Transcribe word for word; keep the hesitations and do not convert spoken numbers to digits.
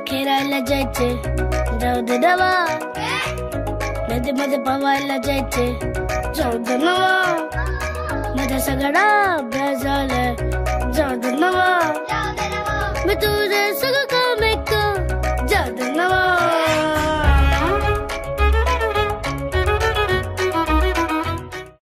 खेळायला जायचे जाऊ दे नवा, नदीमध्ये पवायला जायचे जाऊ दे नवा, माझा सगळा अभ्यास झालाय जाऊ दे नवा, मी तुझे सगळं